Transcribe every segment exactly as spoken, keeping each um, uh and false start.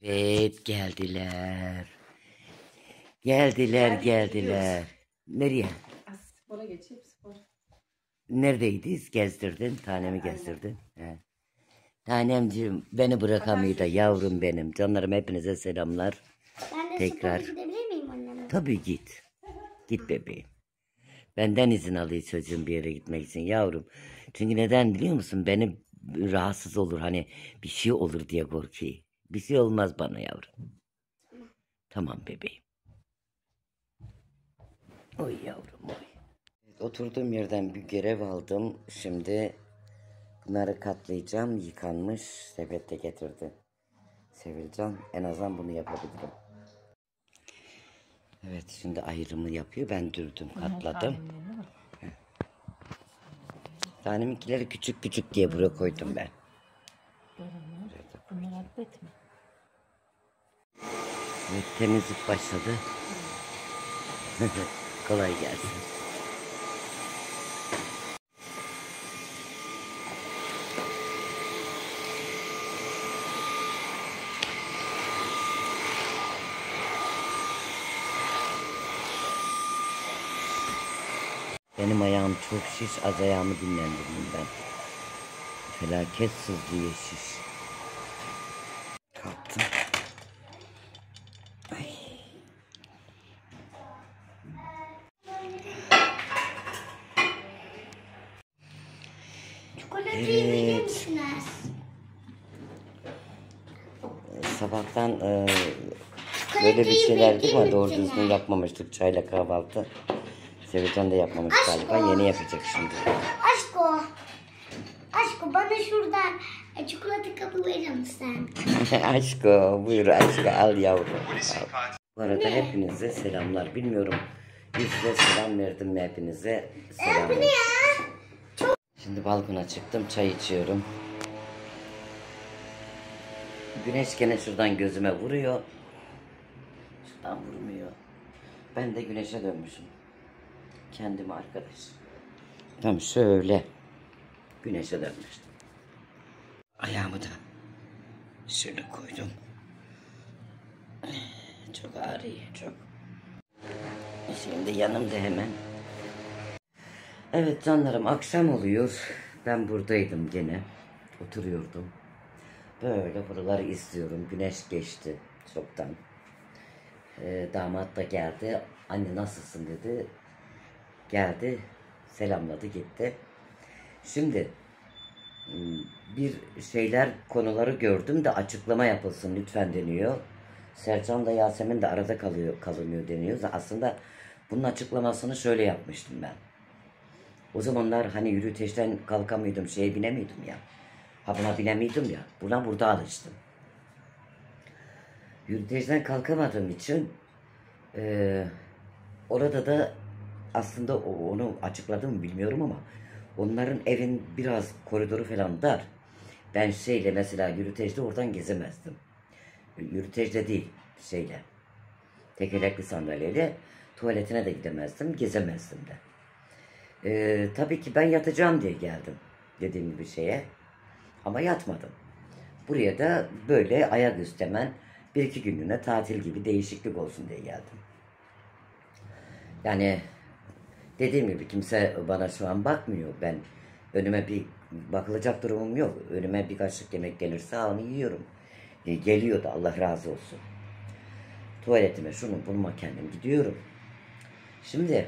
Evet geldiler. Geldiler Geldik, geldiler. Nereye? Spora geçeyim spor. Neredeydiniz? Gezdirdin. Tanemi gezdirdin. He. Tanemciğim beni bırakamıyor da yavrum benim. Canlarım hepinize selamlar. Ben de Tekrar. spora gidebilir miyim anneme? Tabii git. Git bebeğim. Benden izin alıyor çocuğum bir yere gitmek için yavrum. Çünkü neden biliyor musun? Beni rahatsız olur hani bir şey olur diye korkuyor. Bir şey olmaz bana yavrum. Tamam bebeğim. Oy yavrum oy. Oturduğum yerden bir görev aldım. Şimdi bunları katlayacağım. Yıkanmış. Sepette getirdi. Sevilcan. En azından bunu yapabilirim. Evet şimdi ayrımı yapıyor. Ben dürdüm katladım. Taneminkileri küçük küçük diye buraya koydum ben. Bunlar atlet mi? Evet temizlik başladı. Kolay gelsin. Benim ayağım çok şiş, az ayağımı dinlendirdim ben. Felaket sızlıyor şiş. Kalktım. Ay. Evet. Sabahtan e, böyle bir şeyler değil mi? Doğru düzgün yapmamıştık çayla kahvaltı. Sevilcan da yapmamış galiba. Yeni yapacak şimdi. Aşko. Aşko bana şuradan e, çikolata kapı verir misin? Aşko buyur aşko al yavrum. Al. Bu arada hepinize selamlar. Bilmiyorum yüz yüze selam verdim mi hepinize? Selam verdim. Şimdi balkona çıktım çay içiyorum. Güneş gene şuradan gözüme vuruyor. Şuradan vurmuyor. Ben de güneşe dönmüşüm. Kendime arkadaş. Tam şöyle güneşe dönmüştüm. Ayağımı da şöyle koydum. Çok ağrıyor çok. Şimdi yanımda hemen. Evet canlarım akşam oluyor. Ben buradaydım gene. Oturuyordum. Böyle buraları izliyorum. Güneş geçti çoktan. Ee, damat da geldi. Anne nasılsın dedi. Geldi. Selamladı gitti. Şimdi bir şeyler konuları gördüm de açıklama yapılsın lütfen deniyor. Sercan da Yasemin de arada kalıyor, kalınıyor deniyor. Aslında bunun açıklamasını şöyle yapmıştım ben. O zamanlar hani yürüteçten kalkamıyordum, şeye binemiyordum ya. Ha buna binemiyordum ya. Buna burada alıştım. Yürüteçten kalkamadığım için e, orada da aslında onu açıkladım mı bilmiyorum ama onların evin biraz koridoru falan dar. Ben şeyle mesela yürüteçte oradan gezemezdim. Yürüteçte değil şeyle. Tekerlekli sandalyeyle tuvaletine de gidemezdim, gezemezdim de. Ee, tabii ki ben yatacağım diye geldim dediğim gibi şeye. Ama yatmadım. Buraya da böyle ayaküstü hemen bir iki günlüğüne tatil gibi değişiklik olsun diye geldim. Yani dediğim gibi kimse bana şu an bakmıyor. Ben önüme bir bakılacak durumum yok. Önüme bir kaşık yemek gelirse onu yiyorum. E, geliyor da Allah razı olsun. Tuvaletime şunu bulma kendim gidiyorum. Şimdi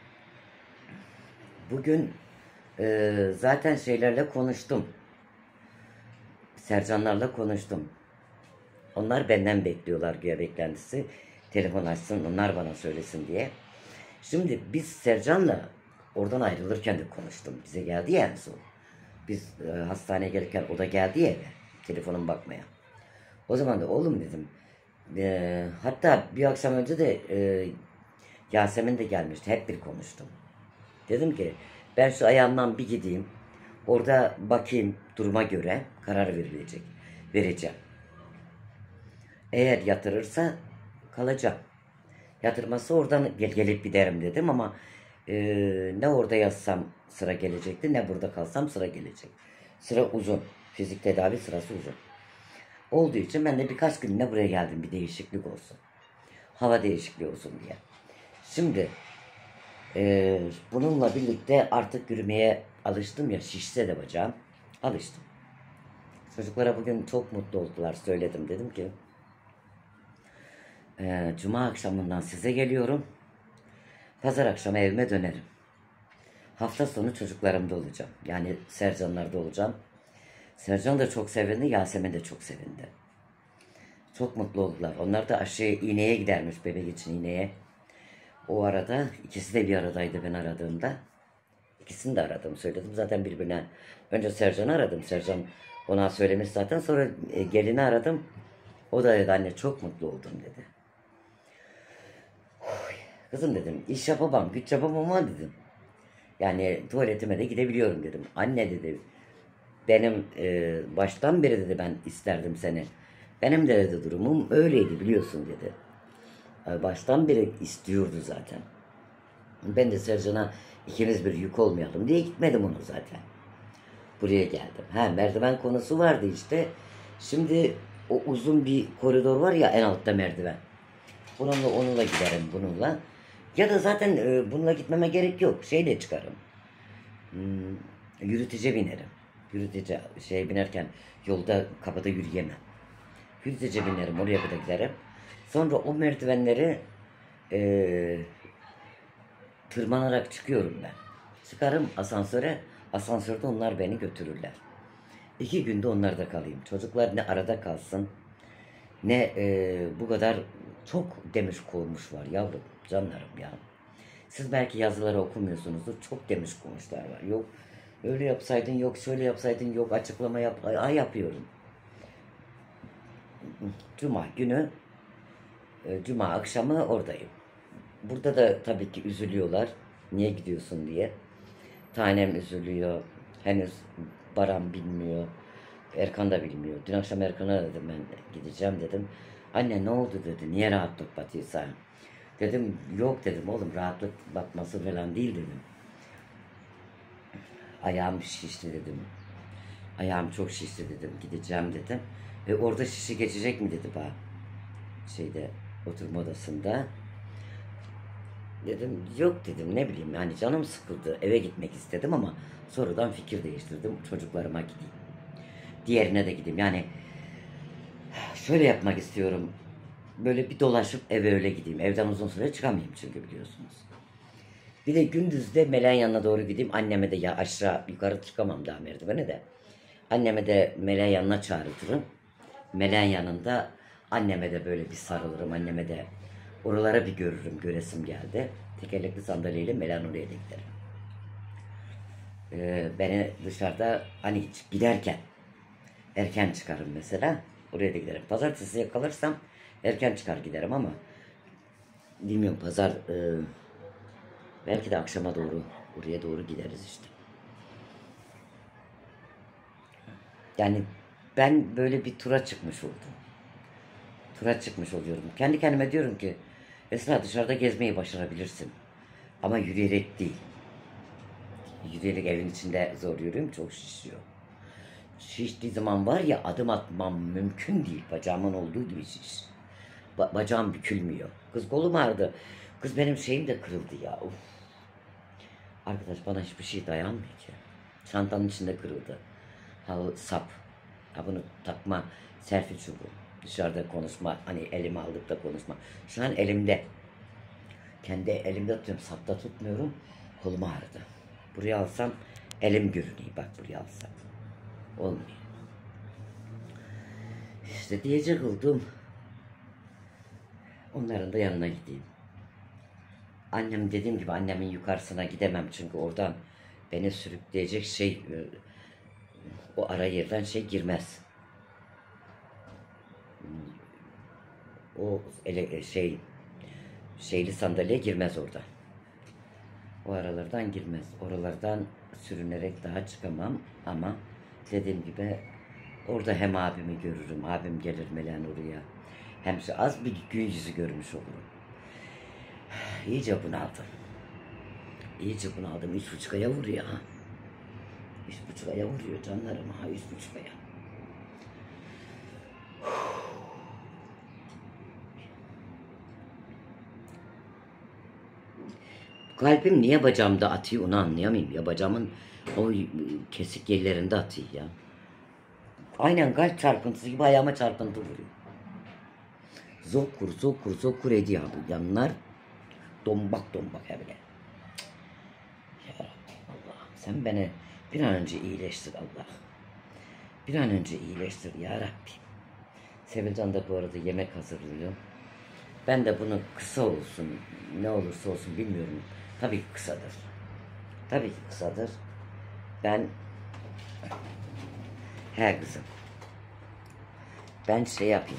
bugün e, zaten şeylerle konuştum. Sercanlarla konuştum. Onlar benden bekliyorlar güya beklentisi. Telefon açsın onlar bana söylesin diye. Şimdi biz Sercan'la oradan ayrılırken de konuştum. Bize geldi ya en son. Biz e, hastaneye gelirken o da geldi ya eve. Telefonuma bakmaya. O zaman da oğlum dedim. E, hatta bir akşam önce de e, Yasemin de gelmişti. Hep bir konuştum. Dedim ki ben şu ayağımdan bir gideyim. Orada bakayım duruma göre karar verilecek. Vereceğim. Eğer yatırırsa kalacağım. Yatırması oradan gel gelip giderim dedim ama e, ne orada yatsam sıra gelecekti ne burada kalsam sıra gelecek. Sıra uzun. Fizik tedavi sırası uzun. olduğu için ben de birkaç gününe buraya geldim, bir değişiklik olsun. Hava değişikliği olsun diye. Şimdi e, bununla birlikte artık yürümeye alıştım ya, şişse de bacağım. Alıştım. Çocuklara bugün çok mutlu oldular, söyledim. Dedim ki e, Cuma akşamından size geliyorum. Pazar akşamı evime dönerim. Hafta sonu çocuklarımda olacağım. Yani Sercanlar'da olacağım. Sercan da çok sevindi, Yasemin de çok sevindi. Çok mutlu oldular. Onlar da aşı iğneye gidermiş, bebek için iğneye. O arada ikisi de bir aradaydı ben aradığımda. İkisini de aradım, söyledim. Zaten birbirine. Önce Sercan'ı aradım. Sercan ona söylemiş zaten. Sonra e, gelini aradım. O da dedi anne çok mutlu oldum dedi. Oy, kızım dedim iş yapamam, güç yapamam ama dedim. Yani tuvaletime de gidebiliyorum dedim. Anne dedi benim e, baştan beri dedi ben isterdim seni. Benim de dedi durumum öyleydi biliyorsun dedi. E, baştan beri istiyordu zaten. Ben de Sercan'a ikimiz bir yük olmayalım diye gitmedim onu zaten. Buraya geldim. Ha, merdiven konusu vardı işte. Şimdi o uzun bir koridor var ya en altta merdiven. Bununla onunla giderim bununla. Ya da zaten e, bununla gitmeme gerek yok. Şeyle çıkarım. Hmm, yürütece binerim. Yürütece şey binerken yolda kapıda yürüyemem. Yürütece binerim, oraya kadar giderim. Sonra o merdivenleri e, tırmanarak çıkıyorum ben. Çıkarım asansöre, asansörde onlar beni götürürler. İki günde onlarda kalayım. Çocuklar ne arada kalsın, ne e, bu kadar çok demiş koymuş var yavrum, canlarım ya. Siz belki yazıları okumuyorsunuzdur, çok demiş koymuşlar var. Yok öyle yapsaydın, yok şöyle yapsaydın, yok açıklama yap, ay, ay yapıyorum. Cuma günü, e, Cuma akşamı oradayım. Burada da tabii ki üzülüyorlar. Niye gidiyorsun diye. Tanem üzülüyor. Henüz Baran bilmiyor. Erkan da bilmiyor. Dün akşam Erkan'a dedim ben gideceğim dedim. Anne ne oldu dedi. Niye rahatlık batıyorsa? Dedim yok dedim oğlum rahatlık batması falan değil dedim. Ayağım şişti dedim. Ayağım çok şişti dedim. Gideceğim dedim. Ve orada şişi geçecek mi dedi bana. Şeyde oturma odasında. Dedim yok dedim ne bileyim yani canım sıkıldı eve gitmek istedim ama sonradan fikir değiştirdim çocuklarıma gideyim. Diğerine de gideyim yani şöyle yapmak istiyorum böyle bir dolaşıp eve öyle gideyim evden uzun süre çıkamayayım çünkü biliyorsunuz. Bir de gündüz de Meleğin yanına doğru gideyim anneme de ya aşağı yukarı çıkamam daha merdivene de anneme de Meleğin yanına çağırtırım. Meleğin yanında anneme de böyle bir sarılırım anneme de. Oralara bir görürüm, göresim geldi. Tekerlekli sandalyeyle Melan oraya da giderim. Ee, beni dışarıda hani hiç giderken erken çıkarım mesela. Oraya da giderim. Pazartesi yakalırsam erken çıkar giderim ama bilmiyorum pazar e, belki de akşama doğru oraya doğru gideriz işte. Yani ben böyle bir tura çıkmış oldum. Tura çıkmış oluyorum. Kendi kendime diyorum ki Esra dışarıda gezmeyi başarabilirsin. Ama yürüyerek değil. Yürüyerek evin içinde zor yürüyorum. Çok şişiyor. Şiştiği zaman var ya adım atmam mümkün değil. Bacağımın olduğu gibi şiş. Ba- bacağım bükülmüyor. Kız kolum ağrıdı. Kız benim şeyim de kırıldı ya. Of. Arkadaş bana hiçbir şey dayanmıyor ki. Çantanın içinde kırıldı. Ha o sap. Ha bunu takma selfie çubuğu. Dışarıda konuşma, hani elime aldık da konuşma. Şu an elimde. Kendi elimde tutuyorum, sapta tutmuyorum. Kolum ağrıdı. Buraya alsam elim görünüyor. Bak buraya alsam. Olmuyor. İşte diyecek oldum. Onların da yanına gideyim. Annem dediğim gibi annemin yukarısına gidemem. Çünkü oradan beni sürükleyecek şey o ara yerden şey girmez. O ele, şey şeyli sandalye girmez orada. O aralardan girmez. Oralardan sürünerek daha çıkamam ama dediğim gibi orada hem abimi görürüm. Abim gelir Melen oraya. Hem de az bir gün yüzü görmüş olurum. İyice bunaldım. İyice bunaldım. Üç buçuk aya vuruyor ha. Üç buçuk aya vuruyor canlarım ha. Üç buçuk aya. Kalbim niye bacağımda atıyor onu anlayamıyorum ya. Bacağımın o kesik yerlerinde atıyor ya. Aynen kalp çarpıntısı gibi ayağıma çarpıntı vuruyor. Zokur zokur zokur ediyor bu yanlar. Dombak dombak hem de. Ya Rabbi Allah'ım sen beni bir an önce iyileştir Allah. Bir an önce iyileştir ya Rabbi. Sevilcan da bu arada yemek hazırlıyor. Ben de bunu kısa olsun, ne olursa olsun bilmiyorum. Tabii ki kısadır. Tabii ki kısadır. Ben he kızım. Ben şey yapayım.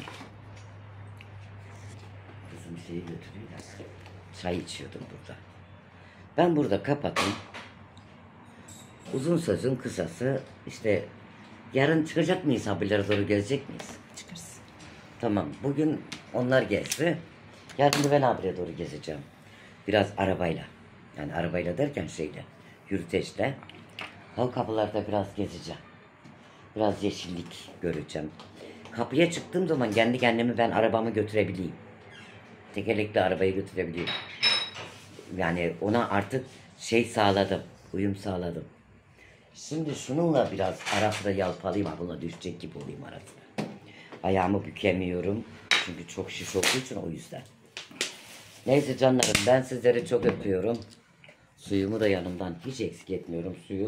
Kızım şeyi götürüyor ya. Çay içiyordum burada. Ben burada kapatayım. Uzun sözün kısası işte yarın çıkacak mıyız, abilere doğru gezecek miyiz? Çıkarız. Tamam. Bugün onlar gezdi. Yarın da ben abiye doğru gezeceğim. Biraz arabayla. Yani arabayla derken şeyle. Yürüteçle. Hal kapılarda biraz gezeceğim. Biraz yeşillik göreceğim. Kapıya çıktığım zaman kendi kendimi ben arabamı götürebileyim. Tekerlekli arabayı götürebileyim. Yani ona artık şey sağladım. Uyum sağladım. Şimdi şununla biraz ara sıra yalpalayayım. Ha, buna düşecek gibi olayım ara sıra. Ayağımı bükemiyorum. Çünkü çok şiş olduğu için o yüzden. Neyse canlarım ben sizleri çok öpüyorum. Suyumu da yanımdan hiç eksik etmiyorum suyu.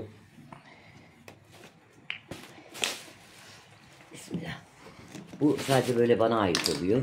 Bismillah. Bu sadece böyle bana ait oluyor.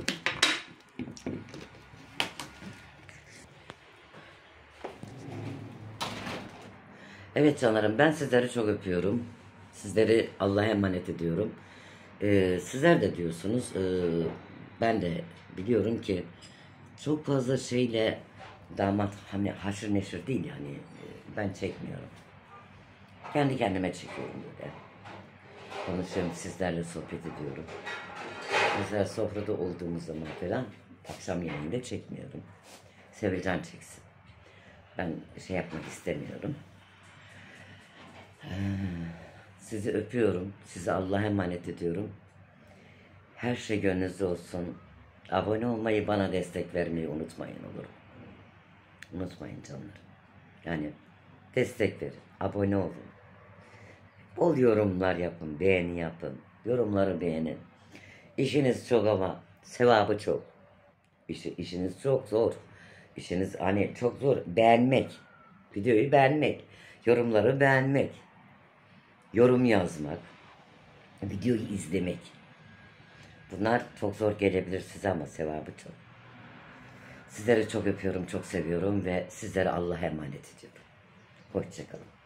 Evet canlarım ben sizleri çok öpüyorum. Sizleri Allah'a emanet ediyorum. Ee, sizler de diyorsunuz. E, ben de biliyorum ki çok fazla şeyle damat hani haşır neşir değil yani. E, ben çekmiyorum. Kendi kendime çekiyorum böyle. Konuşuyorum sizlerle sohbet ediyorum. Mesela sofrada olduğumuz zaman falan akşam yemeğinde çekmiyorum. Sevilcan çeksin. Ben şey yapmak istemiyorum. Sizi öpüyorum. Sizi Allah'a emanet ediyorum. Her şey gönlünüzde olsun. Abone olmayı, bana destek vermeyi unutmayın olur. Unutmayın canlar. Yani destek verin. Abone olun. Bol yorumlar yapın. Beğeni yapın. Yorumları beğenin. İşiniz çok ama sevabı çok. İşi, işiniz çok zor. İşiniz hani çok zor. Beğenmek. Videoyu beğenmek. Yorumları beğenmek. Yorum yazmak. Videoyu izlemek. Bunlar çok zor gelebilir size ama sevabı çok. Sizleri çok öpüyorum, çok seviyorum ve sizleri Allah'a emanet ediyorum. Hoşça kalın.